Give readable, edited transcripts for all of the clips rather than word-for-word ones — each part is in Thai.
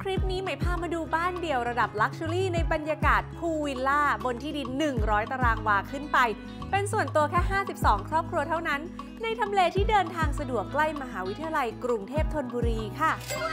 คลิปนี้ใหม่พามาดูบ้านเดี่ยวระดับลักชัวรี่ในบรรยากาศพูลวิลล่าบนที่ดิน100ตารางวาขึ้นไปเป็นส่วนตัวแค่52ครอบครัวเท่านั้นในทำเลที่เดินทางสะดวกใกล้มหาวิทยาลัยกรุงเทพธนบุรีค่ะ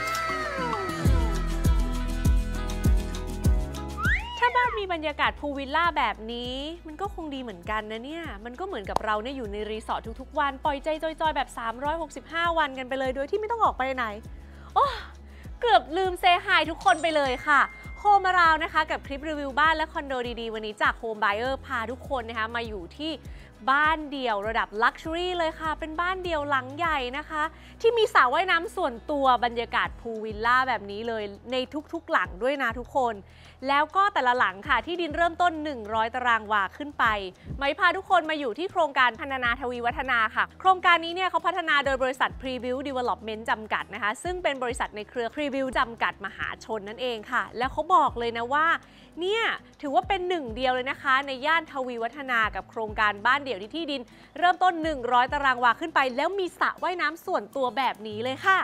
ถ้าบ้านมีบรรยากาศพูลวิลล่าแบบนี้มันก็คงดีเหมือนกันนะเนี่ยมันก็เหมือนกับเราเนี่ยอยู่ในรีสอร์ททุกๆวันปล่อยใจจอยๆแบบ365วันกันไปเลยโดยที่ไม่ต้องออกไปไหนโอ้เกือบลืมเซฮายทุกคนไปเลยค่ะโฮมาราวนะคะกับคลิปรีวิวบ้านและคอนโดดีๆวันนี้จากโฮมไบเออร์พาทุกคนนะคะมาอยู่ที่บ้านเดี่ยวระดับลักชัวรี่เลยค่ะเป็นบ้านเดี่ยวหลังใหญ่นะคะที่มีสระว่ายน้ำส่วนตัวบรรยากาศพูลวิลล่าแบบนี้เลยในทุกๆหลังด้วยนะทุกคนแล้วก็แต่ละหลังค่ะที่ดินเริ่มต้น100ตารางวาขึ้นไปไหมพาทุกคนมาอยู่ที่โครงการพัฒนาทวีวัฒนาค่ะโครงการนี้เนี่ยเขาพัฒนาโดยบริษัท Preview Development จำกัดนะคะซึ่งเป็นบริษัทในเครือ Preview จำกัดมหาชนนั่นเองค่ะแล้วเขาบอกเลยนะว่าเนี่ยถือว่าเป็นหนึ่งเดียวเลยนะคะในย่านทวีวัฒนากับโครงการบ้านเดี่ยวที่ดินเริ่มต้น100ตารางวาขึ้นไปแล้วมีสระว่ายน้ำส่วนตัวแบบนี้เลยค่ะ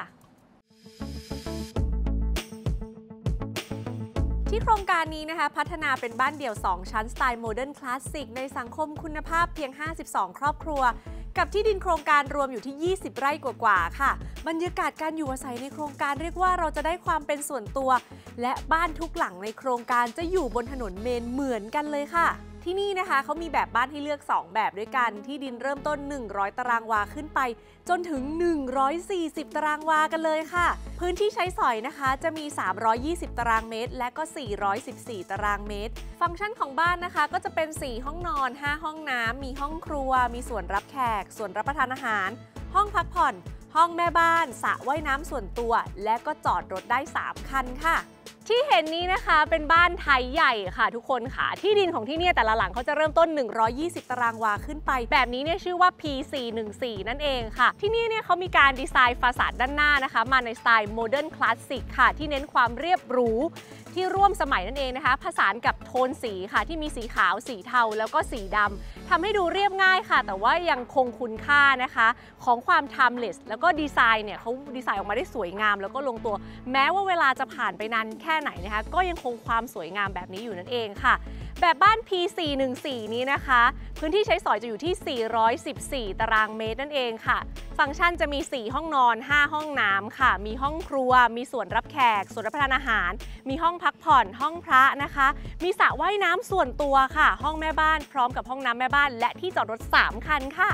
ที่โครงการนี้นะคะพัฒนาเป็นบ้านเดี่ยว2ชั้นสไตล์โมเดิร์นคลาสสิกในสังคมคุณภาพเพียง52ครอบครัวกับที่ดินโครงการรวมอยู่ที่20ไร่กว่าๆค่ะบรรยากาศการอยู่อาศัยในโครงการเรียกว่าเราจะได้ความเป็นส่วนตัวและบ้านทุกหลังในโครงการจะอยู่บนถนนเมนเหมือนกันเลยค่ะที่นี่นะคะเขามีแบบบ้านให้เลือก2แบบด้วยกันที่ดินเริ่มต้น100ตารางวาขึ้นไปจนถึง140ตารางวากันเลยค่ะพื้นที่ใช้สอยนะคะจะมี320ตารางเมตรและก็414ตารางเมตรฟังก์ชันของบ้านนะคะก็จะเป็น4ห้องนอน5ห้องน้ำมีห้องครัวมีส่วนรับแขกส่วนรับประทานอาหารห้องพักผ่อนห้องแม่บ้านสระว่ายน้ำส่วนตัวและก็จอดรถได้3คันค่ะที่เห็นนี้นะคะเป็นบ้านไทยใหญ่ค่ะทุกคนค่ะที่ดินของที่นี่แต่ละหลังเขาจะเริ่มต้น120ตารางวาขึ้นไปแบบนี้เนี่ยชื่อว่า P414 นั่นเองค่ะที่นี่เนี่ยเขามีการดีไซน์ฟาสาดด้านหน้านะคะมาในสไตล์โมเดิร์นคลาสสิกค่ะที่เน้นความเรียบหรูที่ร่วมสมัยนั่นเองนะคะผสานกับโทนสีค่ะที่มีสีขาวสีเทาแล้วก็สีดำทำให้ดูเรียบง่ายค่ะแต่ว่ายังคงคุณค่านะคะของความ timeless แล้วก็ดีไซน์เนี่ยเขาดีไซน์ออกมาได้สวยงามแล้วก็ลงตัวแม้ว่าเวลาจะผ่านไปนานแค่ไหนนะคะก็ยังคงความสวยงามแบบนี้อยู่นั่นเองค่ะแบบบ้าน P414 นี้นะคะพื้นที่ใช้สอยจะอยู่ที่414ตารางเมตรนั่นเองค่ะฟังก์ชันจะมี4ห้องนอน5ห้องน้ำค่ะมีห้องครัวมีส่วนรับแขกส่วนรับประทานอาหารมีห้องพักผ่อนห้องพระนะคะมีสระว่ายน้ำส่วนตัวค่ะห้องแม่บ้านพร้อมกับห้องน้ำแม่บ้านและที่จอดรถ3คันค่ะ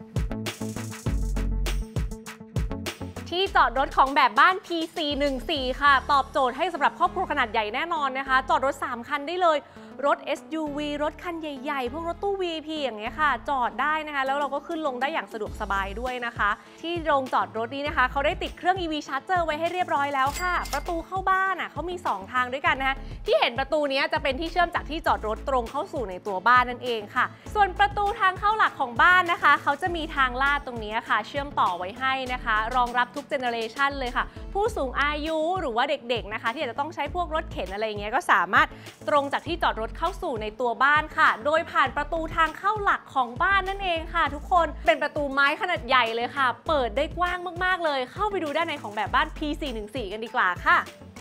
ที่จอดรถของแบบบ้าน P414 ค่ะตอบโจทย์ให้สำหรับครอบครัวขนาดใหญ่แน่นอนนะคะจอดรถ3คันได้เลยรถ SUV รถคันใหญ่ๆพวกรถตู้ VIP อย่างเงี้ยค่ะจอดได้นะคะแล้วเราก็ขึ้นลงได้อย่างสะดวกสบายด้วยนะคะที่โรงจอดรถนี้นะคะเขาได้ติดเครื่อง EV Charger ไว้ให้เรียบร้อยแล้วค่ะประตูเข้าบ้านเขามี2ทางด้วยกันนะคะที่เห็นประตูนี้จะเป็นที่เชื่อมจากที่จอดรถตรงเข้าสู่ในตัวบ้านนั่นเองค่ะส่วนประตูทางเข้าหลักของบ้านนะคะเขาจะมีทางลาดตรงนี้ค่ะเชื่อมต่อไว้ให้นะคะรองรับทุกเจเนอเรชันเลยค่ะผู้สูงอายุหรือว่าเด็กๆนะคะที่อาจจะต้องใช้พวกรถเข็นอะไรเงี้ยก็สามารถตรงจากที่จอดรถเข้าสู่ในตัวบ้านค่ะโดยผ่านประตูทางเข้าหลักของบ้านนั่นเองค่ะทุกคนเป็นประตูไม้ขนาดใหญ่เลยค่ะเปิดได้กว้างมากๆเลยเข้าไปดูด้านในของแบบบ้าน P414 กันดีกว่าค่ะ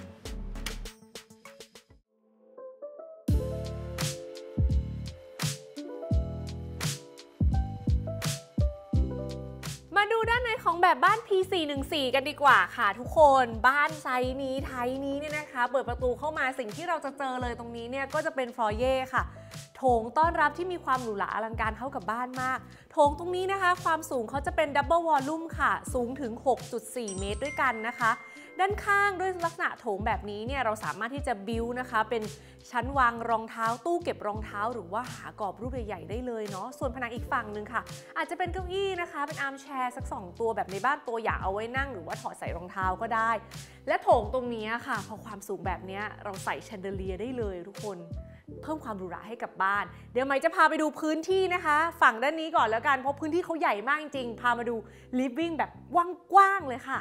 มาดูด้านในของแบบบ้าน P414 กันดีกว่าค่ะทุกคนบ้านไซส์นี้ไทยนี้เนี่ยนะคะเปิดประตูเข้ามาสิ่งที่เราจะเจอเลยตรงนี้เนี่ยก็จะเป็นฟลอเย่ค่ะโถงต้อนรับที่มีความหรูหราอลังการเข้ากับบ้านมากโถงตรงนี้นะคะความสูงเขาจะเป็นดับเบิลวอลลุ่มค่ะสูงถึง 6.4 เมตรด้วยกันนะคะด้านข้างด้วยลักษณะโถงแบบนี้เนี่ยเราสามารถที่จะบิวนะคะเป็นชั้นวางรองเท้าตู้เก็บรองเท้าหรือว่าหากรอบรูปใหญ่ๆได้เลยเนาะส่วนผนังอีกฝั่งหนึ่งค่ะอาจจะเป็นเก้าอี้นะคะเป็นอาร์มแชร์สัก2ตัวแบบในบ้านตัวอย่างเอาไว้นั่งหรือว่าถอดใส่รองเท้าก็ได้และโถงตรงนี้ค่ะพอความสูงแบบนี้เราใส่แชนเดอเลียร์ได้เลยทุกคนเพิ่มความหรูหราให้กับบ้านเดี๋ยวไหมจะพาไปดูพื้นที่นะคะฝั่งด้านนี้ก่อนแล้วกันเพราะพื้นที่เขาใหญ่มากจริงๆพามาดูลิฟวิ่งแบบกว้างๆเลยค่ะ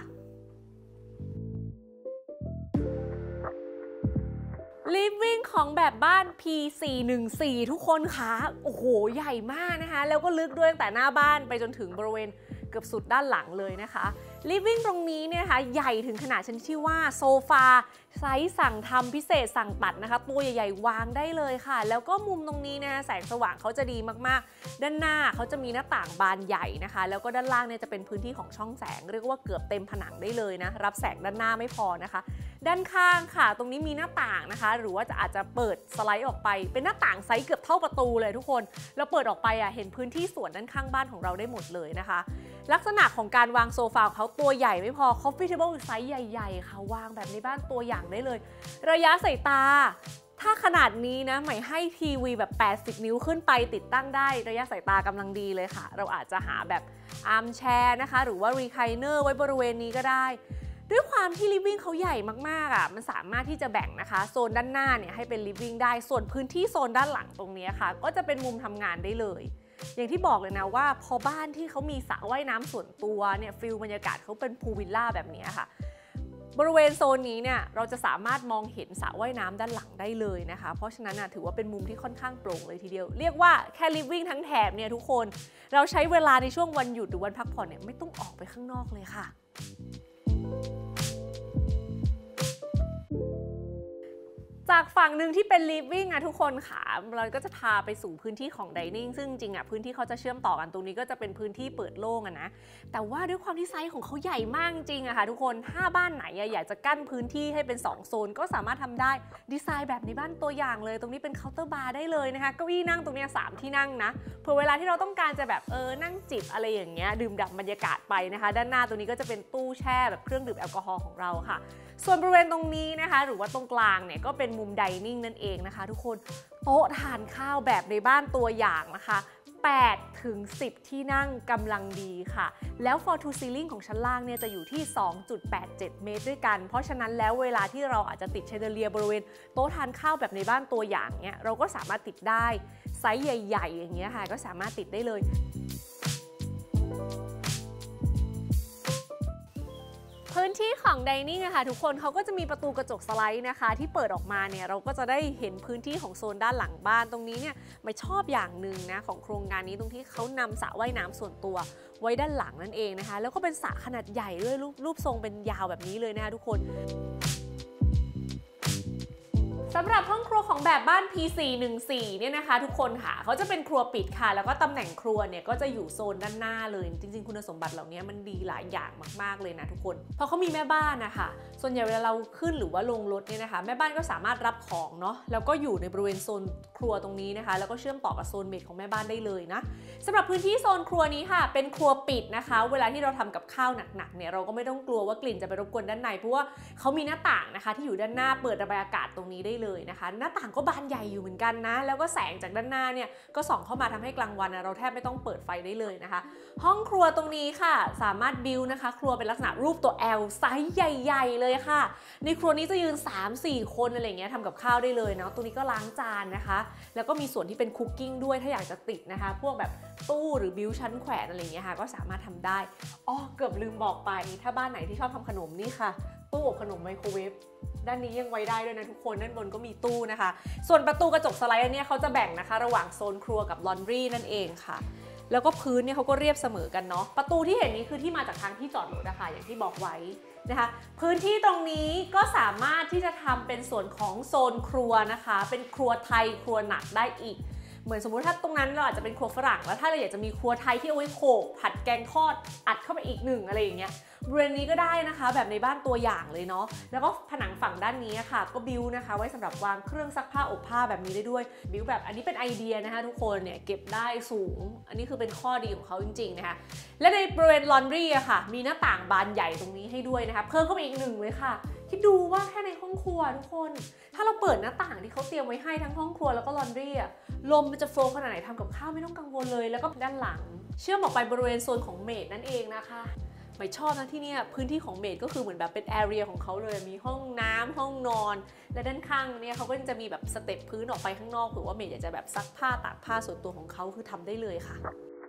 ลิฟวิ่งของแบบบ้าน P414 ทุกคนค่ะโอ้โหใหญ่มากนะคะแล้วก็ลึกด้วยตั้งแต่หน้าบ้านไปจนถึงบริเวณเกือบสุดด้านหลังเลยนะคะลิฟวิ่งตรงนี้เนี่ยนะคะใหญ่ถึงขนาดชนิดที่ว่าโซฟาไซส์สั่งทำพิเศษสั่งตัดนะคะตัวใหญ่ๆวางได้เลยค่ะแล้วก็มุมตรงนี้นะแสงสว่างเขาจะดีมากๆด้านหน้าเขาจะมีหน้าต่างบานใหญ่นะคะแล้วก็ด้านล่างเนี่ยจะเป็นพื้นที่ของช่องแสงเรียกว่าเกือบเต็มผนังได้เลยนะรับแสงด้านหน้าไม่พอนะคะด้านข้างค่ะตรงนี้มีหน้าต่างนะคะหรือว่าอาจจะเปิดสไลด์ออกไปเป็นหน้าต่างไซส์เกือบเท่าประตูเลยทุกคนแล้วเปิดออกไปเห็นพื้นที่สวนด้านข้างบ้านของเราได้หมดเลยนะคะลักษณะของการวางโซฟาของเขาตัวใหญ่ไม่พอ coffee table ไซส์ใหญ่ๆค่ะวางแบบในบ้านตัวอย่างได้เลยระยะสายตาถ้าขนาดนี้นะหมายให้ทีวีแบบ80นิ้วขึ้นไปติดตั้งได้ระยะสายตากำลังดีเลยค่ะเราอาจจะหาแบบอาร์มแชร์นะคะหรือว่ารีไคลเนอร์ไว้บริเวณนี้ก็ได้ด้วยความที่ลิฟวิ่งเขาใหญ่มากๆมันสามารถที่จะแบ่งนะคะโซนด้านหน้าเนี่ยให้เป็นลิฟวิ่งได้ส่วนพื้นที่โซนด้านหลังตรงนี้ค่ะก็จะเป็นมุมทำงานได้เลยอย่างที่บอกเลยนะว่าพอบ้านที่เขามีสระว่ายน้ำส่วนตัวเนี่ยฟิลบรรยากาศเขาเป็นพูลวิลล่าแบบนี้ค่ะบริเวณโซนนี้เนี่ยเราจะสามารถมองเห็นสระว่ายน้ำด้านหลังได้เลยนะคะเพราะฉะนั้นถือว่าเป็นมุมที่ค่อนข้างโปร่งเลยทีเดียวเรียกว่าแค่ลิฟวิ่งทั้งแถบเนี่ยทุกคนเราใช้เวลาในช่วงวันหยุดหรือวันพักผ่อนเนี่ยไม่ต้องออกไปข้างนอกเลยค่ะจากฝั่งหนึ่งที่เป็น living ทุกคนค่ะเราก็จะพาไปสู่พื้นที่ของ dining ซึ่งจริงพื้นที่เขาจะเชื่อมต่อกันตรงนี้ก็จะเป็นพื้นที่เปิดโล่งนะแต่ว่าด้วยความที่ไซส์ของเขาใหญ่มากจริงค่ะทุกคนถ้าบ้านไหนอยากจะกั้นพื้นที่ให้เป็น2โซนก็สามารถทำได้ดีไซน์แบบในบ้านตัวอย่างเลยตรงนี้เป็นเคาน์เตอร์บาร์ได้เลยนะคะเก้าอี้นั่งตรงนี้3ที่นั่งนะเผื่อเวลาที่เราต้องการจะแบบนั่งจิบอะไรอย่างเงี้ยดื่มด่ำบรรยากาศไปนะคะด้านหน้าตรงนี้ก็จะเป็นตู้แช่แบบเครื่องดื่มแอลกอฮอล์ของเราค่ะส่วนบริเวณตรงนี้นะคะหรือว่าตรงกลางเนี่ยก็เป็นมุมไดนิ่งนั่นเองนะคะทุกคนโต๊ะทานข้าวแบบในบ้านตัวอย่างนะคะ8 ถึง 10 ที่นั่งกำลังดีค่ะแล้ว floor to ceiling ของชั้นล่างเนี่ยจะอยู่ที่ 2.87 เมตรด้วยกันเพราะฉะนั้นแล้วเวลาที่เราอาจจะติดแชนเดเลียบริเวณโต๊ะทานข้าวแบบในบ้านตัวอย่างเนี่ยเราก็สามารถติดได้ไซส์ใหญ่ๆอย่างเงี้ยค่ะก็สามารถติดได้เลยพื้นที่ของ Dining ค่ะทุกคนเขาก็จะมีประตูกระจกสไลด์นะคะที่เปิดออกมาเนี่ยเราก็จะได้เห็นพื้นที่ของโซนด้านหลังบ้านตรงนี้เนี่ยไม่ชอบอย่างหนึ่งนะของโครงการนี้ตรงที่เขานำสระว่ายน้ำส่วนตัวไว้ด้านหลังนั่นเองนะคะแล้วก็เป็นสระขนาดใหญ่ด้วยรูปทรงเป็นยาวแบบนี้เลยนะคะทุกคนสำหรับห้องครัวของแบบบ้าน P414 เนี่ยนะคะทุกคนค่ะเขาจะเป็นครัวปิดค่ะแล้วก็ตำแหน่งครัวเนี่ยก็จะอยู่โซนด้านหน้าเลยจริงๆคุณสมบัติเหล่านี้มันดีหลายอย่างมากๆเลยนะทุกคนเพราะเขามีแม่บ้านนะคะส่วนใหญ่เวลาเราขึ้นหรือว่าลงรถเนี่ยนะคะแม่บ้านก็สามารถรับของเนาะแล้วก็อยู่ในบริเวณโซนครัวตรงนี้นะคะแล้วก็เชื่อมต่อกับโซนเมดของแม่บ้านได้เลยนะสำหรับพื้นที่โซนครัวนี้ค่ะเป็นครัวปิดนะคะเวลาที่เราทำกับข้าวหนักๆเนี่ยเราก็ไม่ต้องกลัวว่ากลิ่นจะไปรบกวนด้านในเพราะว่าเขามีหน้าต่างนะคะที่อยู่ด้านหน้าเปิดระบายอากาศตรงนี้ได้เลยนะคะหน้าต่างก็บานใหญ่อยู่เหมือนกันนะแล้วก็แสงจากด้านหน้าเนี่ยก็ส่องเข้ามาทำให้กลางวันเราแทบไม่ต้องเปิดไฟได้เลยนะคะห้องครัวตรงนี้ค่ะสามารถบิวนะคะครัวเป็นลักษณะรูปตัว L ไซส์ใหญ่ๆเลยค่ะในครัวนี้จะยืน 3-4 คนอะไรเงี้ยทำกับข้าวได้เลยเนาะตรงนี้ก็ล้างจานนะคะแล้วก็มีส่วนที่เป็นคุกกิ้งด้วยถ้าอยากจะติดนะคะพวกแบบตู้หรือบิวชั้นแขวนอะไรเงี้ยค่ะก็สามารถทำได้เกือบลืมบอกไปถ้าบ้านไหนที่ชอบทำขนมนี่ค่ะตู้อบขนมไมโครเวฟด้านนี้ยังไว้ได้ด้วยนะทุกคนด้านบนก็มีตู้นะคะส่วนประตูกระจกสไลด์เนี่ยเขาจะแบ่งนะคะระหว่างโซนครัวกับลอนดรีนั่นเองค่ะแล้วก็พื้นเนี่ยเขาก็เรียบเสมอกันเนาะประตูที่เห็นนี้คือที่มาจากทางที่จอดรถนะคะอย่างที่บอกไว้นะคะพื้นที่ตรงนี้ก็สามารถที่จะทำเป็นส่วนของโซนครัวนะคะเป็นครัวไทยครัวหนักได้อีกเหมือนสมมุติถ้าตรงนั้นเราอาจจะเป็นครัวฝรั่งแล้วถ้าเราอยากจะมีครัวไทยที่เอาไว้โขลกผัดแกงทอดอัดเข้าไปอีกหนึ่งอะไรอย่างเงี้ยบริเวณนี้ก็ได้นะคะแบบในบ้านตัวอย่างเลยเนาะแล้วก็ผนังฝั่งด้านนี้ค่ะก็บิวนะคะไว้สำหรับวางเครื่องซักผ้าอบผ้าแบบนี้ได้ด้วยบิวแบบอันนี้เป็นไอเดียนะคะทุกคนเนี่ยเก็บได้สูงอันนี้คือเป็นข้อดีของเขาจริงๆนะคะและในบริเวณลอนดรีอะค่ะมีหน้าต่างบานใหญ่ตรงนี้ให้ด้วยนะคะเพิ่มเข้าไปอีกหนึ่งเลยค่ะคิดดูว่าแค่ในห้องครัวทุกคนถ้าเราเปิดหน้าต่างที่เขาเตรียมไว้ให้ทั้งห้องครัวแล้วก็ลอนดรีอะลมมันจะโฟล์ขนาดไหนทำกับข้าวไม่ต้องกังวลเลยแล้วก็ด้านหลังเชื่อมออกไปบริเวณโซนของเมดนั่นเองนะคะไม่ชอบนะที่นี่พื้นที่ของเมดก็คือเหมือนแบบเป็นแอเรียของเขาเลยมีห้องน้ำห้องนอนและด้านข้างเนี่ยเขาก็จะมีแบบสเต็ปพื้นออกไปข้างนอกหรือว่าเมดอยากจะแบบซักผ้าตากผ้าส่วนตัวของเขาคือทำได้เลยค่ะ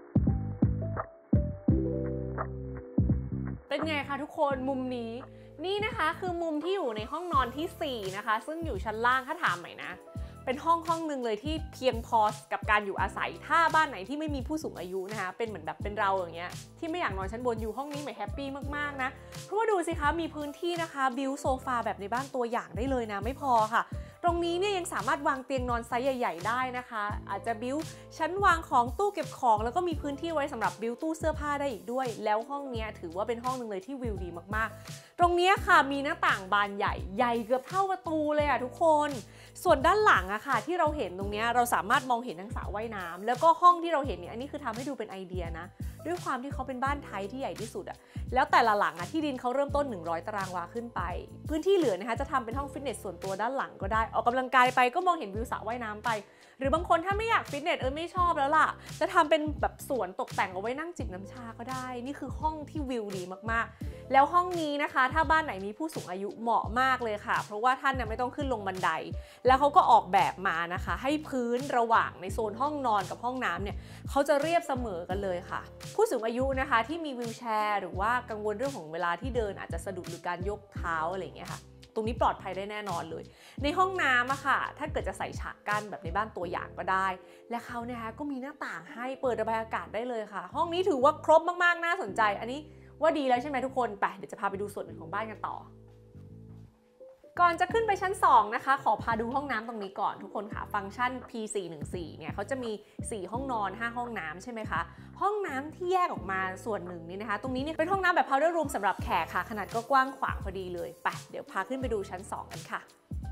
เป็นไงคะทุกคนมุมนี้นี่นะคะคือมุมที่อยู่ในห้องนอนที่4นะคะซึ่งอยู่ชั้นล่างถ้าถามใหม่นะเป็นห้องหนึ่งเลยที่เพียงพอกับการอยู่อาศัยถ้าบ้านไหนที่ไม่มีผู้สูงอายุนะคะเป็นเหมือนแบบเป็นเราอย่างเงี้ยที่ไม่อยากนอนชั้นบนอยู่ห้องนี้แฮปปี้มากๆนะเพราะว่าดูสิคะมีพื้นที่นะคะบิวโซฟาแบบในบ้านตัวอย่างได้เลยนะไม่พอค่ะตรงนี้เนี่ยยังสามารถวางเตียงนอนไซส์ใหญ่ๆได้นะคะอาจจะบิวชั้นวางของตู้เก็บของแล้วก็มีพื้นที่ไว้สำหรับบิวตู้เสื้อผ้าได้อีกด้วยแล้วห้องนี้ถือว่าเป็นห้องหนึ่งเลยที่วิวดีมากๆตรงนี้ค่ะมีหน้าต่างบานใหญ่เกือบเท่าประตูเลยทุกคนส่วนด้านหลังอะค่ะที่เราเห็นตรงนี้เราสามารถมองเห็นทั้งสระว่ายน้ำแล้วก็ห้องที่เราเห็นเนี่ยอันนี้คือทำให้ดูเป็นไอเดียนะด้วยความที่เขาเป็นบ้านไทยที่ใหญ่ที่สุดอะแล้วแต่ละหลังอะที่ดินเขาเริ่มต้น100 ตารางวาขึ้นไปพื้นที่เหลือนะคะจะทำเป็นห้องฟิตเนสส่วนตัวด้านหลังก็ได้ออกกำลังกายไปก็มองเห็นวิวสระว่ายน้ำไปหรือบางคนถ้าไม่อยากฟิตเนสไม่ชอบแล้วล่ะจะทำเป็นแบบสวนตกแต่งเอาไว้นั่งจิบน้ำชาก็ได้นี่คือห้องที่วิวดีมากๆแล้วห้องนี้นะคะถ้าบ้านไหนมีผู้สูงอายุเหมาะมากเลยค่ะเพราะว่าท่านไม่ต้องขึ้นลงบันไดแล้วเขาก็ออกแบบมานะคะให้พื้นระหว่างในโซนห้องนอนกับห้องน้ำเนี่ยเขาจะเรียบเสมอกันเลยค่ะผู้สูงอายุนะคะที่มีวีลแชร์หรือว่ากังวลเรื่องของเวลาที่เดินอาจจะสะดุดหรือการยกเท้าอะไรอย่างเงี้ยค่ะตรงนี้ปลอดภัยได้แน่นอนเลยในห้องน้ำอะค่ะถ้าเกิดจะใส่ฉากกั้นแบบในบ้านตัวอย่างก็ได้และเขาเนี่ยก็มีหน้าต่างให้เปิดระบายอากาศได้เลยค่ะห้องนี้ถือว่าครบมากๆน่าสนใจอันนี้ว่าดีแล้วใช่ไหมทุกคนไปเดี๋ยวจะพาไปดูส่วนอื่นของบ้านกันต่อก่อนจะขึ้นไปชั้น2นะคะขอพาดูห้องน้ำตรงนี้ก่อนทุกคนค่ะฟังก์ชัน P414 เนี่ยเขาจะมี4ห้องนอน5ห้องน้ำใช่ไหมคะห้องน้ำที่แยกออกมาส่วนหนึ่งนี่นะคะตรงนี้เนี่ยเป็นห้องน้ำแบบ powder room สำหรับแขกค่ะขนาดก็กว้างขวางพอดีเลยไปเดี๋ยวพาขึ้นไปดูชั้น2กันค่ะ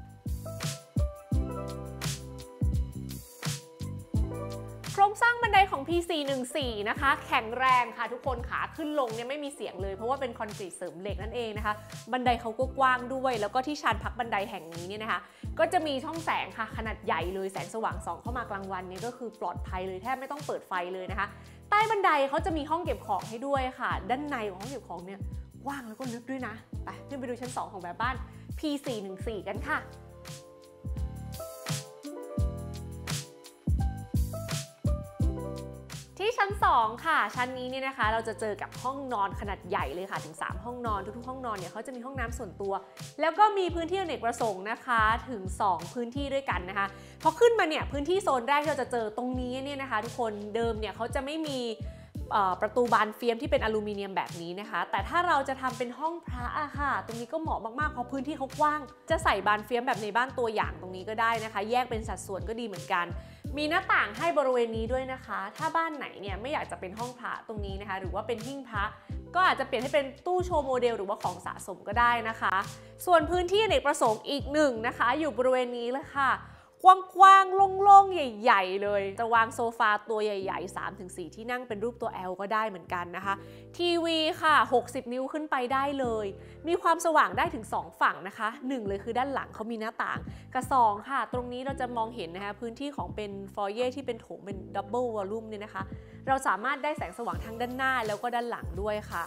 โครงสร้างบันไดของ P414 นะคะแข็งแรงค่ะทุกคนขาขึ้นลงเนี่ยไม่มีเสียงเลยเพราะว่าเป็นคอนกรีตเสริมเหล็กนั่นเองนะคะบันไดเขาก็กว้างด้วยแล้วก็ที่ชานพักบันไดแห่งนี้เนี่ยนะคะก็จะมีช่องแสงค่ะขนาดใหญ่เลยแสงสว่างส่องเข้ามากลางวันนี้ก็คือปลอดภัยเลยแทบไม่ต้องเปิดไฟเลยนะคะใต้บันไดเขาจะมีห้องเก็บของให้ด้วยค่ะด้านในของห้องเก็บของเนี่ยกว้างแล้วก็ลึกด้วยนะไปขึ้นไปดูชั้น2ของแบบบ้าน P414 กันค่ะที่ชั้น2ค่ะชั้นนี้เนี่ยนะคะเราจะเจอกับห้องนอนขนาดใหญ่เลยค่ะถึง3ห้องนอนทุกๆห้องนอนเนี่ยเขาจะมีห้องน้ำส่วนตัวแล้วก็มีพื้นที่อเนกประสงค์นะคะถึง2พื้นที่ด้วยกันนะคะพอขึ้นมาเนี่ยพื้นที่โซนแรกที่เราจะเจอตรงนี้เนี่ยนะคะทุกคนเดิมเนี่ยเขาจะไม่มีประตูบานเฟียมที่เป็นอลูมิเนียมแบบนี้นะคะแต่ถ้าเราจะทำเป็นห้องพระค่ะตรงนี้ก็เหมาะมากๆเพราะพื้นที่เขากว้างจะใส่บานเฟียมแบบในบ้านตัวอย่างตรงนี้ก็ได้นะคะแยกเป็นสัดส่วนก็ดีเหมือนกันมีหน้าต่างให้บริเวณนี้ด้วยนะคะถ้าบ้านไหนเนี่ยไม่อยากจะเป็นห้องพระตรงนี้นะคะหรือว่าเป็นหิ้งพระก็อาจจะเปลี่ยนให้เป็นตู้โชว์โมเดลหรือว่าของสะสมก็ได้นะคะส่วนพื้นที่อเนกประสงค์อีก1นะคะอยู่บริเวณนี้เลยค่ะกว้างๆโล่งๆใหญ่ๆเลยจะวางโซฟาตัวใหญ่ๆ 3-4 ที่นั่งเป็นรูปตัว L ก็ได้เหมือนกันนะคะทีวีค่ะ60 นิ้วขึ้นไปได้เลยมีความสว่างได้ถึง2ฝั่งนะคะ1เลยคือด้านหลังเขามีหน้าต่างกับ2ค่ะตรงนี้เราจะมองเห็นนะคะพื้นที่ของเป็นฟอยเย่ที่เป็นโถงเป็นดับเบิลวอลลุ่มเนี่ยนะคะเราสามารถได้แสงสว่างทั้งด้านหน้าแล้วก็ด้านหลังด้วยค่ะ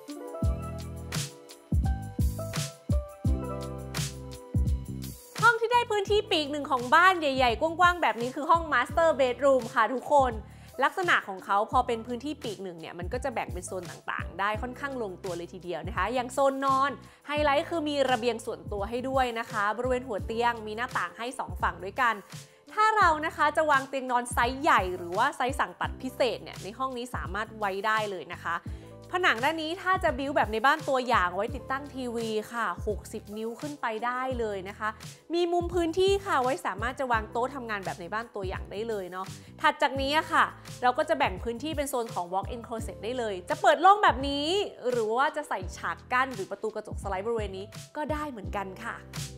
ห้องที่ได้พื้นที่ปีกหนึ่งของบ้านใหญ่ๆกว้างๆแบบนี้คือห้อง Master Bedroom ค่ะทุกคนลักษณะของเขาพอเป็นพื้นที่ปีกหนึ่งเนี่ยมันก็จะแบ่งเป็นโซนต่างๆได้ค่อนข้างลงตัวเลยทีเดียวนะคะอย่างโซนนอนไฮไลท์คือมีระเบียงส่วนตัวให้ด้วยนะคะบริเวณหัวเตียงมีหน้าต่างให้2ฝั่งด้วยกันถ้าเรานะคะจะวางเตียงนอนไซส์ใหญ่หรือว่าไซส์สั่งตัดพิเศษเนี่ยในห้องนี้สามารถไว้ได้เลยนะคะผนังด้านนี้ถ้าจะบิ้วแบบในบ้านตัวอย่างไว้ติดตั้งทีวีค่ะ60 นิ้วขึ้นไปได้เลยนะคะมีมุมพื้นที่ค่ะไว้สามารถจะวางโต๊ะทำงานแบบในบ้านตัวอย่างได้เลยเนาะถัดจากนี้ค่ะเราก็จะแบ่งพื้นที่เป็นโซนของ walk-in closet ได้เลยจะเปิดโล่งแบบนี้หรือว่าจะใส่ฉากกั้นหรือประตูกระจกสไลด์บริเวณนี้ก็ได้เหมือนกันค่ะ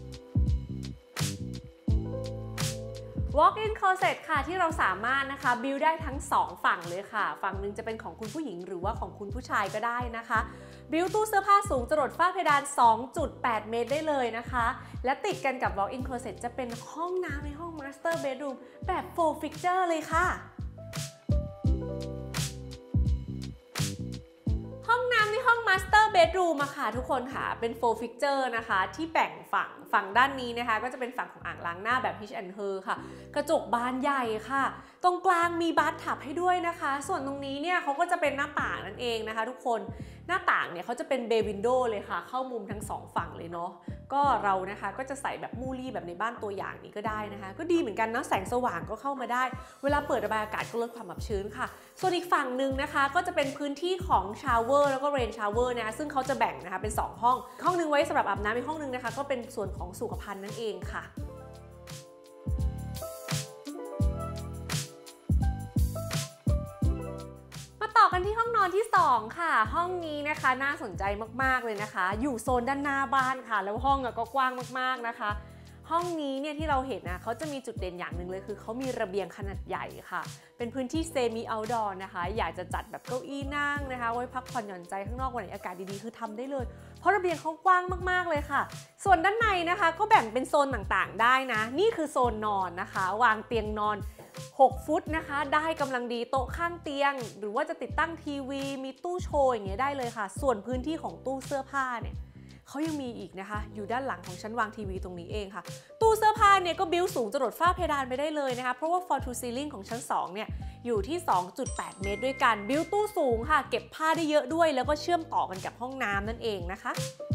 walk-in closet ค่ะที่เราสามารถนะคะบิวได้ทั้ง2ฝั่งเลยค่ะฝั่งหนึ่งจะเป็นของคุณผู้หญิงหรือว่าของคุณผู้ชายก็ได้นะคะบิวตู้เสื้อผ้าสูงจรดฝ้าเพดาน 2.8 เมตรได้เลยนะคะและติดกันกับ walk-in closet จะเป็นห้องน้ำในห้อง master bedroom แบบ full feature เลยค่ะห้องน้ำในห้อง master bedroom อะค่ะทุกคนค่ะเป็น full feature นะคะที่แบ่งฝั่งด้านนี้นะคะก็จะเป็นฝั่งของอ่างล้างหน้าแบบ H and Her ค่ะกระจกบานใหญ่ค่ะตรงกลางมีบาธทับให้ด้วยนะคะส่วนตรงนี้เนี่ยเขาก็จะเป็นหน้าต่างนั่นเองนะคะทุกคนหน้าต่างเนี่ยเขาจะเป็นเบย์วินโดว์เลยค่ะเข้ามุมทั้ง2ฝั่งเลยเนาะก็เรานะคะก็จะใส่แบบมูลี่แบบในบ้านตัวอย่างนี้ก็ได้นะคะก็ดีเหมือนกันนะแสงสว่างก็เข้ามาได้เวลาเปิดระบายอากาศก็ลดความอับชื้นค่ะส่วนอีกฝั่งหนึ่งนะคะก็จะเป็นพื้นที่ของชาวเวอร์แล้วก็เรนชาวเวอร์นะคะซึ่งเขาจะแบ่งนะคะเป็น2ห้องนึงไว้สำหรับอาบน้ำอีกห้องนึงนะคะก็เป็นส่วนของสุขภัณฑ์นั่นเองค่ะต่อกันที่ห้องนอนที่2ค่ะห้องนี้นะคะน่าสนใจมากๆเลยนะคะอยู่โซนด้านหน้าบ้านค่ะแล้วห้องก็กว้างมากๆนะคะห้องนี้เนี่ยที่เราเห็นนะเขาจะมีจุดเด่นอย่างหนึ่งเลยคือเขามีระเบียงขนาดใหญ่ค่ะเป็นพื้นที่เซมิเอาท์ดอร์นะคะอยากจะจัดแบบเก้าอี้นั่งนะคะไว้พักผ่อนหย่อนใจข้างนอกวันไหนอากาศดีๆคือทำได้เลยเพราะระเบียงเขากว้างมากๆเลยค่ะส่วนด้านในนะคะก็แบ่งเป็นโซนต่างๆได้นะนี่คือโซนนอนนะคะวางเตียงนอน6 ฟุตนะคะได้กำลังดีโต๊ะข้างเตียงหรือว่าจะติดตั้งทีวีมีตู้โชว์อย่างเงี้ยได้เลยค่ะส่วนพื้นที่ของตู้เสื้อผ้าเนี่ยเขายังมีอีกนะคะอยู่ด้านหลังของชั้นวางทีวีตรงนี้เองค่ะตู้เสื้อผ้าเนี่ยก็บิวสูงจรดฝ้าเพดานไปได้เลยนะคะเพราะว่า Fall to Ceiling ของชั้น2เนี่ยอยู่ที่ 2.8 เมตรด้วยกันบิวตู้สูงค่ะเก็บผ้าได้เยอะด้วยแล้วก็เชื่อมต่อกันกับห้องน้ำนั่นเองนะคะ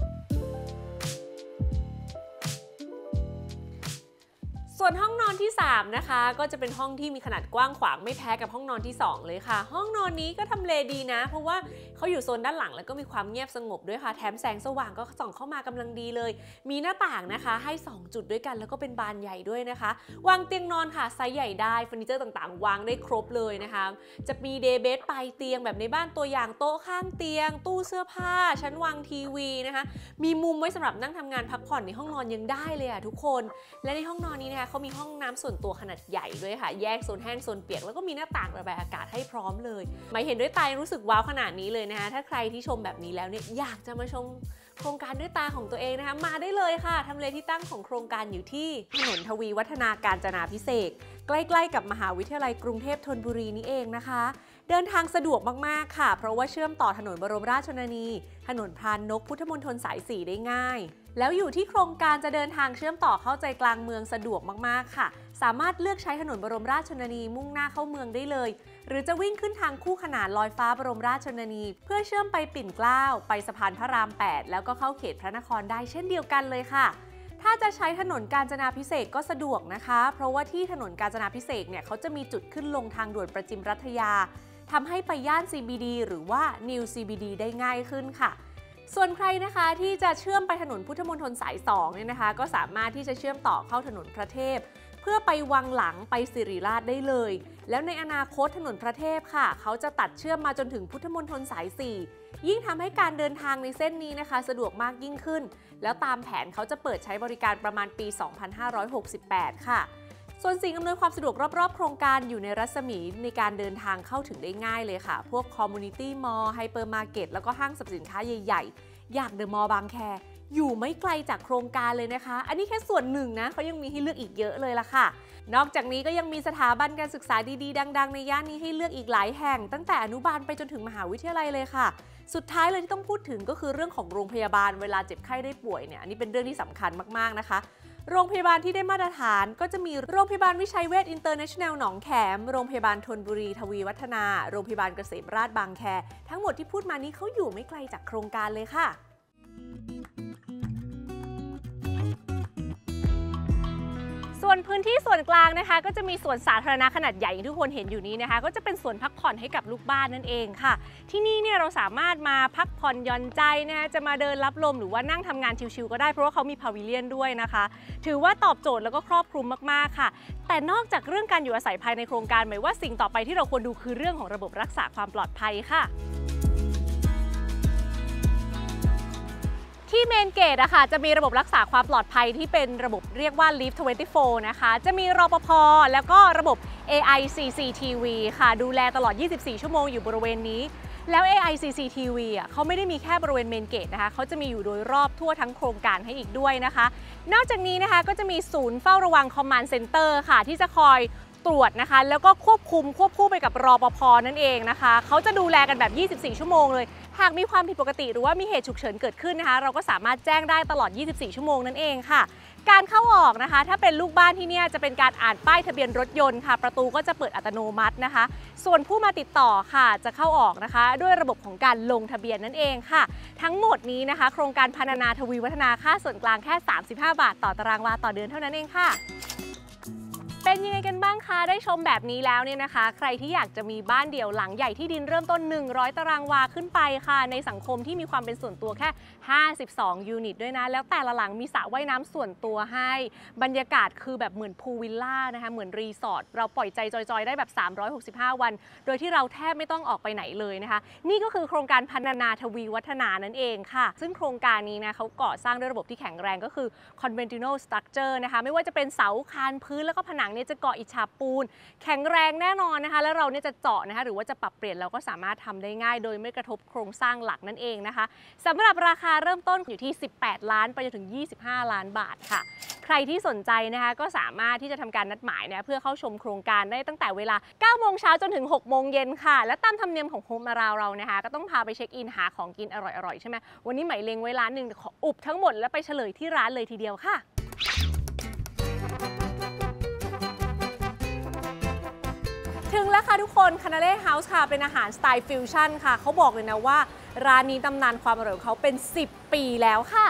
ส่วนห้องนอนที่3นะคะก็จะเป็นห้องที่มีขนาดกว้างขวางไม่แพ้กับห้องนอนที่2เลยค่ะห้องนอนนี้ก็ทำเลดีนะเพราะว่าเขาอยู่โซนด้านหลังแล้วก็มีความเงียบสงบด้วยค่ะแถมแสงสว่างก็ส่องเข้ามากำลังดีเลยมีหน้าต่างนะคะให้2จุดด้วยกันแล้วก็เป็นบานใหญ่ด้วยนะคะวางเตียงนอนค่ะไซส์ใหญ่ได้เฟอร์นิเจอร์ต่างๆวางได้ครบเลยนะคะจะมีเดย์เบดปลายเตียงแบบในบ้านตัวอย่างโต๊ะข้างเตียงตู้เสื้อผ้าชั้นวางทีวีนะคะมีมุมไว้สำหรับนั่งทำงานพักผ่อนในห้องนอนยังได้เลยทุกคนและในห้องนอนนี้นะคะเขามีห้องน้ำส่วนตัวขนาดใหญ่ด้วยค่ะแยกโซนแห้งโซนเปียกแล้วก็มีหน้าต่างระบายอากาศให้พร้อมเลยไม่เห็นด้วยตารู้สึกว้าวขนาดนี้เลยนะคะถ้าใครที่ชมแบบนี้แล้วเนี่ยอยากจะมาชมโครงการด้วยตาของตัวเองนะคะมาได้เลยค่ะทำเลที่ตั้งของโครงการอยู่ที่ถนนทวีวัฒนาการจนาภิเษกใกล้ๆกับมหาวิทยาลัยกรุงเทพธนบุรีนี่เองนะคะเดินทางสะดวกมากๆค่ะเพราะว่าเชื่อมต่อถนนบรมราชชนนีถนนพรานนกพุทธมณฑลสาย 4ได้ง่ายแล้วอยู่ที่โครงการจะเดินทางเชื่อมต่อเข้าใจกลางเมืองสะดวกมากๆค่ะสามารถเลือกใช้ถนนบรมราชชนนีมุ่งหน้าเข้าเมืองได้เลยหรือจะวิ่งขึ้นทางคู่ขนานลอยฟ้าบรมราชชนนีเพื่อเชื่อมไปปิ่นเกล้าไปสะพานพระราม 8แล้วก็เข้าเขตพระนครได้เช่นเดียวกันเลยค่ะถ้าจะใช้ถนนกาญจนาภิเษกก็สะดวกนะคะเพราะว่าที่ถนนกาญจนาภิเษกเนี่ยเขาจะมีจุดขึ้นลงทางด่วนประจิมรัฐยาทำให้ไปย่าน CBD หรือว่า New CBD ได้ง่ายขึ้นค่ะส่วนใครนะคะที่จะเชื่อมไปถนนพุทธมณฑลสาย2เนี่ยนะคะก็สามารถที่จะเชื่อมต่อเข้าถนนพระเทพเพื่อไปวังหลังไปสิริราชได้เลยแล้วในอนาคตถนนพระเทพค่ะเขาจะตัดเชื่อมมาจนถึงพุทธมณฑลสาย4ยิ่งทำให้การเดินทางในเส้นนี้นะคะสะดวกมากยิ่งขึ้นแล้วตามแผนเขาจะเปิดใช้บริการประมาณปี 2568 ค่ะส่วนสิ่งอำนวยความสะดวกรอบๆโครงการอยู่ในรัศมีในการเดินทางเข้าถึงได้ง่ายเลยค่ะพวกคอมมูนิตี้มอลล์ไฮเปอร์มาร์เก็ตแล้วก็ห้างสรรพสินค้าใหญ่ๆอย่างเดอะมอลล์บางแคอยู่ไม่ไกลจากโครงการเลยนะคะอันนี้แค่ส่วนหนึ่งนะเขายังมีให้เลือกอีกเยอะเลยล่ะค่ะนอกจากนี้ก็ยังมีสถาบันการศึกษาดีๆดังๆในย่านนี้ให้เลือกอีกหลายแห่งตั้งแต่อนุบาลไปจนถึงมหาวิทยาลัยเลยค่ะสุดท้ายเลยที่ต้องพูดถึงก็คือเรื่องของโรงพยาบาลเวลาเจ็บไข้ได้ป่วยเนี่ยอันนี้เป็นเรื่องที่สำคัญมากๆนะคะโรงพยาบาลที่ได้มาตรฐานก็จะมีโรงพยาบาลวิชัยเวชอินเตอร์เนชั่นแนลหนองแขมโรงพยาบาลธนบุรีทวีวัฒนาโรงพยาบาลเกษมราษฎร์บางแคทั้งหมดที่พูดมานี้เขาอยู่ไม่ไกลจากโครงการเลยค่ะส่วนพื้นที่ส่วนกลางนะคะก็จะมีสวนสาธารณะขนาดใหญ่อย่างที่ทุกคนเห็นอยู่นี้นะคะก็จะเป็นสวนพักผ่อนให้กับลูกบ้านนั่นเองค่ะที่นี่เนี่ยเราสามารถมาพักผ่อนหย่อนใจนะคะจะมาเดินรับลมหรือว่านั่งทำงานชิลๆก็ได้เพราะว่าเขามีพาวิเลียนด้วยนะคะถือว่าตอบโจทย์แล้วก็ครอบคลุมมากๆค่ะแต่นอกจากเรื่องการอยู่อาศัยภายในโครงการหมายว่าสิ่งต่อไปที่เราควรดูคือเรื่องของระบบรักษาความปลอดภัยค่ะที่เมนเกตนะคะจะมีระบบรักษาความปลอดภัยที่เป็นระบบเรียกว่า Live 24 นะคะจะมีรปภ.แล้วก็ระบบ AI CCTV ค่ะดูแลตลอด 24 ชั่วโมงอยู่บริเวณนี้แล้ว AI CCTV เขาไม่ได้มีแค่บริเวณเมนเกตนะคะเขาจะมีอยู่โดยรอบทั่วทั้งโครงการให้อีกด้วยนะคะนอกจากนี้นะคะก็จะมีศูนย์เฝ้าระวัง Command Center ค่ะที่จะคอยตรวจนะคะแล้วก็ควบคู่ไปกับรปภ.นั่นเองนะคะเขาจะดูแลกันแบบ24 ชั่วโมงเลยหากมีความผิดปกติหรือว่ามีเหตุฉุกเฉินเกิดขึ้นนะคะเราก็สามารถแจ้งได้ตลอด24 ชั่วโมงนั่นเองค่ะการเข้าออกนะคะถ้าเป็นลูกบ้านที่เนี่ยจะเป็นการอ่านป้ายทะเบียนรถยนต์ค่ะประตูก็จะเปิดอัตโนมัตินะคะส่วนผู้มาติดต่อค่ะจะเข้าออกนะคะด้วยระบบของการลงทะเบียนนั่นเองค่ะทั้งหมดนี้นะคะโครงการพรรณนาทวีวัฒนาค่าส่วนกลางแค่35 บาทต่อตารางวาต่อเดือนเท่านั้นเองค่ะเป็นยังไงกันบ้างคะได้ชมแบบนี้แล้วเนี่ยนะคะใครที่อยากจะมีบ้านเดี่ยวหลังใหญ่ที่ดินเริ่มต้น100 ตารางวาขึ้นไปค่ะในสังคมที่มีความเป็นส่วนตัวแค่52 ยูนิตด้วยนะแล้วแต่ละหลังมีสระว่ายน้ำส่วนตัวให้บรรยากาศคือแบบเหมือนพูลวิลล่านะคะเหมือนรีสอร์ทเราปล่อยใจจอยๆได้แบบ365 วันโดยที่เราแทบไม่ต้องออกไปไหนเลยนะคะนี่ก็คือโครงการพรรณนาทวีวัฒนานั่นเองค่ะซึ่งโครงการนี้นะเขาก่อสร้างด้วยระบบที่แข็งแรงก็คือ conventional structure นะคะไม่ว่าจะเป็นเสาคานพื้นแล้วก็ผนังจะเกาะอิฐฉาบปูนแข็งแรงแน่นอนนะคะแล้วเราเนี่ยจะเจาะนะคะหรือว่าจะปรับเปลี่ยนเราก็สามารถทำได้ง่ายโดยไม่กระทบโครงสร้างหลักนั่นเองนะคะสำหรับราคาเริ่มต้นอยู่ที่18 ล้านไปจนถึง25 ล้านบาทค่ะใครที่สนใจนะคะก็สามารถที่จะทำการนัดหมายนะเพื่อเข้าชมโครงการได้ตั้งแต่เวลา 9 โมงเช้าจนถึง 6 โมงเย็นค่ะและตามธรรมเนียมของโฮมอาราวเรานะคะก็ต้องพาไปเช็คอินหาของกินอร่อยๆใช่ไหมวันนี้หมายเลงไว้ร้านหนึ่งขออุบทั้งหมดแล้วไปเฉลยที่ร้านเลยทีเดียวค่ะถึงแล้วค่ะทุกคนคานาเล่เฮาส์ค่ะเป็นอาหารสไตล์ฟิวชั่นค่ะเขาบอกเลยนะว่าร้านนี้ตำนานความอร่อยของเขาเป็น10 ปีแล้วค่ะ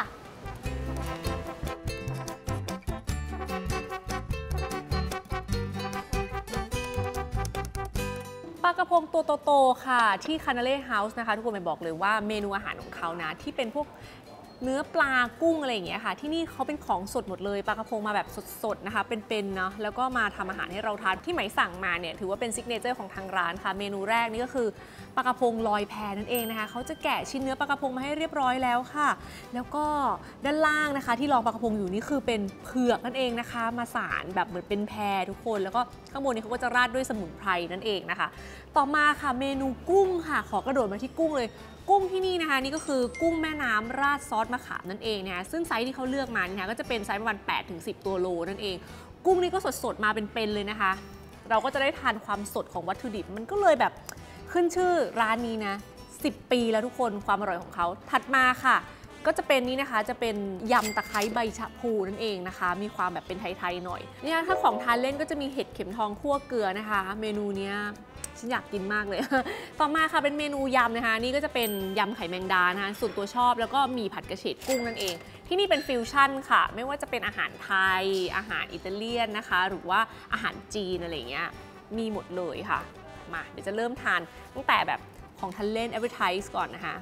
ปลากระพงตัวโตๆค่ะที่คานาเล่เฮาส์นะคะทุกคนไปบอกเลยว่าเมนูอาหารของเขานะที่เป็นพวกเนื้อปลากุ้งอะไรอย่างเงี้ยค่ะที่นี่เขาเป็นของสดหมดเลยปลากระพงมาแบบสดๆนะคะเป็นๆเนาะแล้วก็มาทำอาหารให้เราทานที่ไหมสั่งมาเนี่ยถือว่าเป็นซิกเนเจอร์ของทางร้านค่ะเมนูแรกนี่ก็คือปลากระพงลอยแพนั่นเองนะคะเขาจะแกะชิ้นเนื้อปลากระพงมาให้เรียบร้อยแล้วค่ะแล้วก็ด้านล่างนะคะที่รองปลากระพงอยู่นี่คือเป็นเผือกนั่นเองนะคะมาสานแบบเหมือนเป็นแพทุกคนแล้วก็ข้างบนนี้เขาก็จะราดด้วยสมุนไพรนั่นเองนะคะต่อมาค่ะเมนูกุ้งค่ะขอกระโดดมาที่กุ้งเลยกุ้งที่นี่นะคะนี่ก็คือกุ้งแม่น้ำราดซอสมะขามนั่นเองนะคะซึ่งไซส์ที่เขาเลือกมาเนี่ยก็จะเป็นไซส์ประมาณ8-10 ตัวโลนั่นเองกุ้งนี่ก็สดๆมาเป็นๆเลยนะคะเราก็จะได้ทานความสดของวัตถุดิบมันก็เลยแบบขึ้นชื่อร้านนี้นะ10 ปีแล้วทุกคนความอร่อยของเขาถัดมาค่ะก็จะเป็นนี้นะคะจะเป็นยำตะไคร้ใบชะพูนั่นเองนะคะมีความแบบเป็นไทยๆหน่อยเนี่ยถ้าของทานเล่นก็จะมีเห็ดเข็มทองคั่วเกลือนะคะเมนูเนี้ยฉันอยากกินมากเลย ต่อมาค่ะเป็นเมนูยำนะคะนี่ก็จะเป็นยำไข่แมงดานะคะส่วนตัวชอบแล้วก็มีผัดกระเฉดกุ้งนั่นเองที่นี่เป็นฟิวชั่นค่ะไม่ว่าจะเป็นอาหารไทยอาหารอิตาเลียนนะคะหรือว่าอาหารจีนอะไรเงี้ยมีหมดเลยค่ะมาเดี๋ยวจะเริ่มทานตั้งแต่แบบของทานเล่น appetize ก่อนนะคะ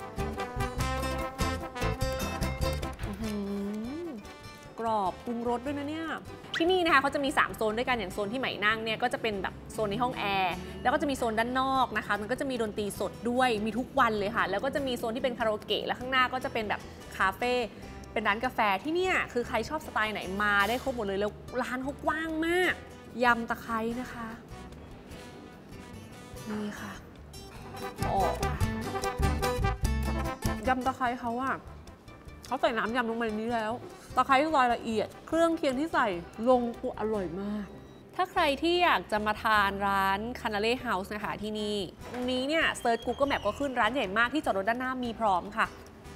กรอบปรุงรสด้วยนะเนี่ยที่นี่นะคะเขาจะมี3โซนด้วยกันอย่างโซนที่ไหมนั่งเนี่ยก็จะเป็นแบบโซนในห้องแอร์แล้วก็จะมีโซนด้านนอกนะคะมันก็จะมีดนตรีสดด้วยมีทุกวันเลยค่ะแล้วก็จะมีโซนที่เป็นคาราโอเกะและข้างหน้าก็จะเป็นแบบคาเฟ่เป็นร้านกาแฟที่เนี่ยคือใครชอบสไตล์ไหนมาได้ครบหมดเลยแล้วร้านเขากว้างมากยำตะไคร้นะคะนี่ค่ะยำตะไคร้เขาอะเขาใส่น้ำยำลงไปในนี้แล้วตะไคร้ซอยละเอียดเครื่องเคียงที่ใส่ลงตัวอร่อยมากถ้าใครที่อยากจะมาทานร้านคานาเล่เฮาส์นะคะที่นี่ตรงนี้เนี่ยเซิร์ช Google Map ก็ขึ้นร้านใหญ่มากที่จอดรถด้านหน้ามีพร้อมค่ะ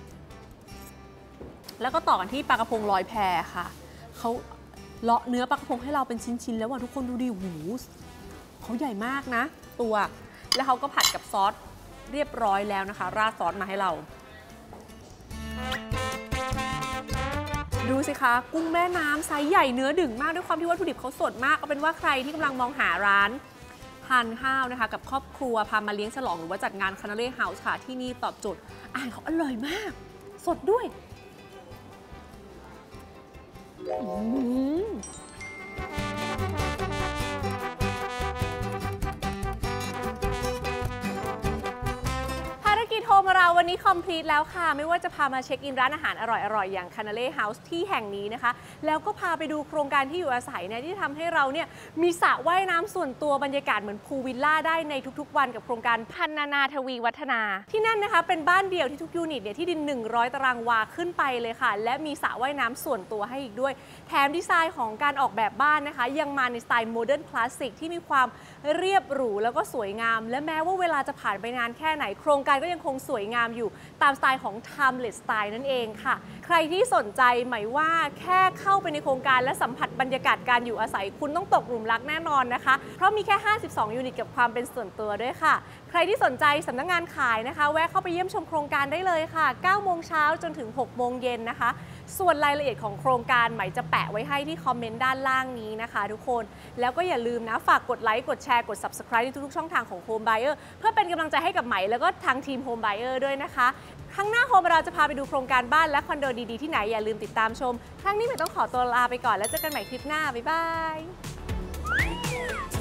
แล้วก็ต่อกันที่ปลากระพงลอยแพค่ะเขาเลาะเนื้อปลากระพงให้เราเป็นชิ้นๆแล้วว่ะทุกคนดูดิหูเขาใหญ่มากนะตัวแล้วเขาก็ผัดกับซอสเรียบร้อยแล้วนะคะราดซอสมาให้เราดูสิคะกุ้งแม่น้ำไซส์ใหญ่เนื้อดึงมากด้วยความที่วัตถุดิบเขาสดมากเอาเป็นว่าใครที่กำลังมองหาร้านทานข้าวนะคะกับครอบครัวพามาเลี้ยงฉลองหรือว่าจัดงานคานาเล่เฮาส์ค่ะที่นี่ตอบโจทย์อาหารเขาอร่อยมากสดด้วยภารกิจโฮมเราวันนี้คอมพลีทแล้วค่ะไม่ว่าจะพามาเช็คอินร้านอาหารอร่อยๆอย่างคานาเล่เฮาส์ที่แห่งนี้นะคะแล้วก็พาไปดูโครงการที่อยู่อาศัยเนี่ยที่ทำให้เราเนี่ยมีสระว่ายน้ำส่วนตัวบรรยากาศเหมือนพูลวิลล่าได้ในทุกๆวันกับโครงการพันนาทวีวัฒนาที่นั่นนะคะเป็นบ้านเดี่ยวที่ทุกยูนิตเนี่ยที่ดิน100 ตารางวาขึ้นไปเลยค่ะและมีสระว่ายน้ำส่วนตัวให้อีกด้วยแถมดีไซน์ของการออกแบบบ้านนะคะยังมาในสไตล์โมเดิร์นคลาสสิกที่มีความเรียบหรูแล้วก็สวยงามและแม้ว่าเวลาจะผ่านไปนานแค่ไหนโครงการก็ยังคงสวยงามอยู่ตามสไตล์ของ Timeless Style นั่นเองค่ะใครที่สนใจหมายว่าแค่เข้าไปในโครงการและสัมผัสบรรยากาศการอยู่อาศัยคุณต้องตกหลุมรักแน่นอนนะคะเพราะมีแค่52ยูนิตกับความเป็นส่วนตัวด้วยค่ะใครที่สนใจสำนักงานขายนะคะแวะเข้าไปเยี่ยมชมโครงการได้เลยค่ะ9 โมงเช้าจนถึง6 โมงเย็นนะคะส่วนรายละเอียดของโครงการใหม่จะแปะไว้ให้ที่คอมเมนต์ด้านล่างนี้นะคะทุกคนแล้วก็อย่าลืมนะฝากกดไลค์กดแชร์กด Subscribe ในทุกๆช่องทางของ Home Buyer เพื่อเป็นกำลังใจให้กับใหม่แล้วก็ทางทีม Home Buyer ด้วยนะคะครั้งหน้า Home เราจะพาไปดูโครงการบ้านและคอนโดดีๆที่ไหนอย่าลืมติดตามชมครั้งนี้ใหม่ต้องขอตัวลาไปก่อนแล้วเจอกันใหม่คลิปหน้าบ๊ายบาย